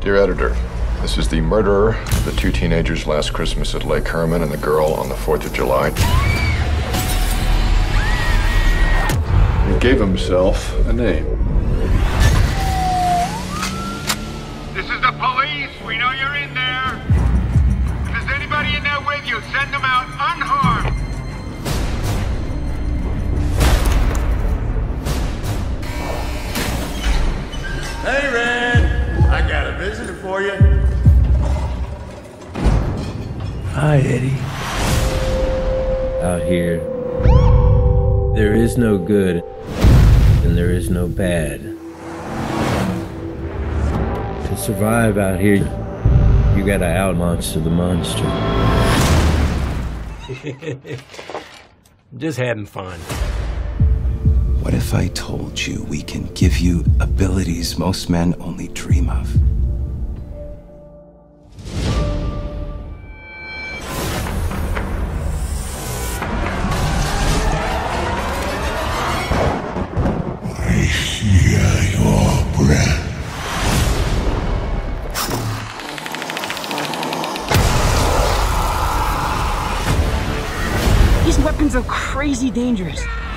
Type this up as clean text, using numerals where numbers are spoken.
Dear editor, this is the murderer of the two teenagers last Christmas at Lake Herman and the girl on the 4th of July. He gave himself a name. This is the police. We know you're in there. If there's anybody in there with you, send them out unharmed. Hey, Red! I got a visitor for you. Hi, Eddie. Out here, there is no good and there is no bad. To survive out here, you gotta out-monster the monster. Just having fun. What if I told you we can give you abilities most men only dream of? I hear your breath. These weapons are crazy dangerous.